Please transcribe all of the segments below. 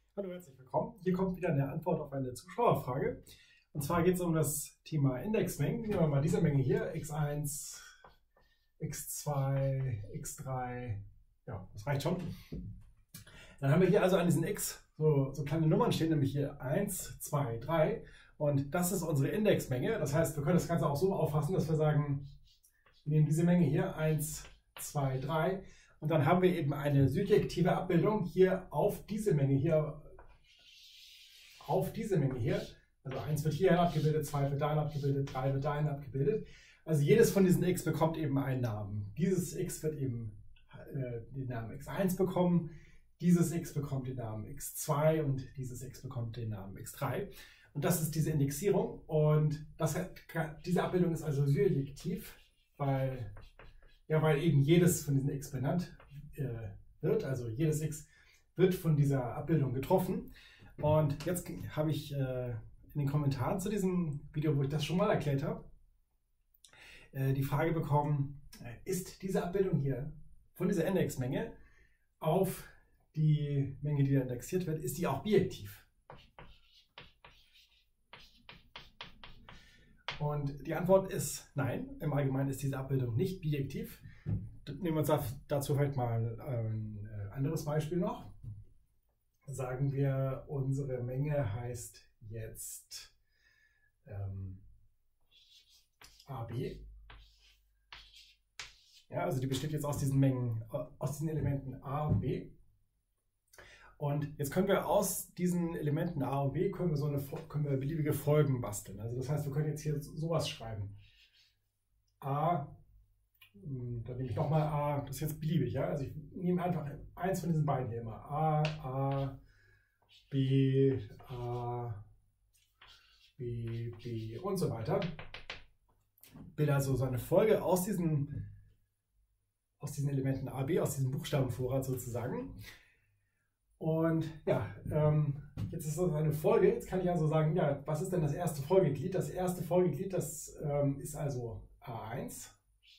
Hallo, herzlich willkommen. Hier kommt wieder eine Antwort auf eine Zuschauerfrage. Und zwar geht es um das Thema Indexmengen. Nehmen wir mal diese Menge hier, x1, x2, x3. Ja, das reicht schon. Dann haben wir hier also an diesen x so kleine Nummern stehen, nämlich hier 1, 2, 3. Und das ist unsere Indexmenge. Das heißt, wir können das Ganze auch so auffassen, dass wir sagen, wir nehmen diese Menge hier, 1, 2, 3. Und dann haben wir eben eine surjektive Abbildung hier auf diese Menge hier. Also 1 wird hierhin abgebildet, 2 wird dahin abgebildet, 3 wird dahin abgebildet. Also jedes von diesen x bekommt eben einen Namen. Dieses x wird eben den Namen x1 bekommen, dieses x bekommt den Namen x2 und dieses x bekommt den Namen x3. Und das ist diese Indexierung. Und diese Abbildung ist also surjektiv, weil eben jedes von diesen x benannt wird. Also jedes x wird von dieser Abbildung getroffen. Und jetzt habe ich in den Kommentaren zu diesem Video, wo ich das schon mal erklärt habe, die Frage bekommen, ist diese Abbildung hier von dieser Indexmenge auf die Menge, die da indexiert wird, ist die auch bijektiv? Und die Antwort ist nein. Im Allgemeinen ist diese Abbildung nicht bijektiv. Nehmen wir uns dazu vielleicht mal ein anderes Beispiel noch. Sagen wir, unsere Menge heißt jetzt AB. Ja, also die besteht jetzt aus diesen Mengen, aus diesen Elementen A und B. Und jetzt können wir aus diesen Elementen A und B können wir beliebige Folgen basteln. Also das heißt, wir können jetzt hier sowas schreiben. A, dann nehme ich nochmal A, das ist jetzt beliebig, ja. Also ich nehme einfach eins von diesen beiden hier immer. A, B, B und so weiter. Bilde also so eine Folge aus diesen Elementen A, B, aus diesem Buchstabenvorrat sozusagen. Und ja, jetzt ist das eine Folge. Jetzt kann ich also sagen, ja, was ist denn das erste Folgeglied? Das erste Folgeglied, das ist also A1.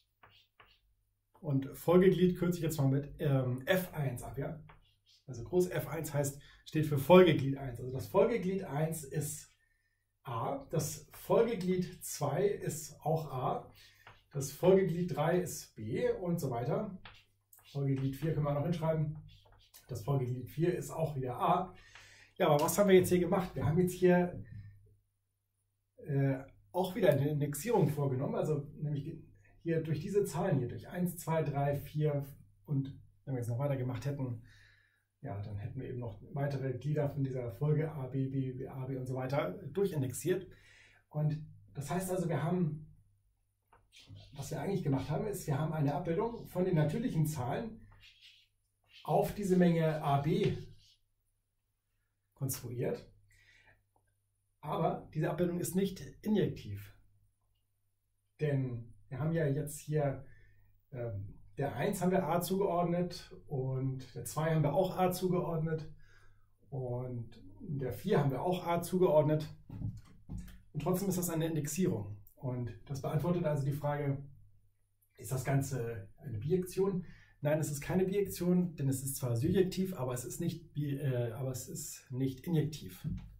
Und Folgeglied kürze ich jetzt mal mit F1 ab, ja? Also groß F1 steht für Folgeglied 1. Also das Folgeglied 1 ist A, das Folgeglied 2 ist auch A, das Folgeglied 3 ist B und so weiter. Folgeglied 4 können wir noch hinschreiben. Das Folgeglied 4 ist auch wieder A. Ja, aber was haben wir jetzt hier gemacht? Wir haben jetzt hier auch wieder eine Indexierung vorgenommen, also nämlich hier durch diese Zahlen hier, durch 1, 2, 3, 4 und wenn wir jetzt noch weiter gemacht hätten, ja, dann hätten wir eben noch weitere Glieder von dieser Folge A, B, B, A, B und so weiter durchindexiert. Und das heißt also, was wir eigentlich gemacht haben, ist, wir haben eine Abbildung von den natürlichen Zahlen auf diese Menge AB konstruiert. Aber diese Abbildung ist nicht injektiv. Denn wir haben ja jetzt hier der 1 haben wir A zugeordnet und der 2 haben wir auch A zugeordnet und der 4 haben wir auch A zugeordnet. Und trotzdem ist das eine Indexierung. Und das beantwortet also die Frage, ist das Ganze eine Bijektion? Nein, es ist keine Bijektion, denn es ist zwar surjektiv, aber es ist nicht injektiv.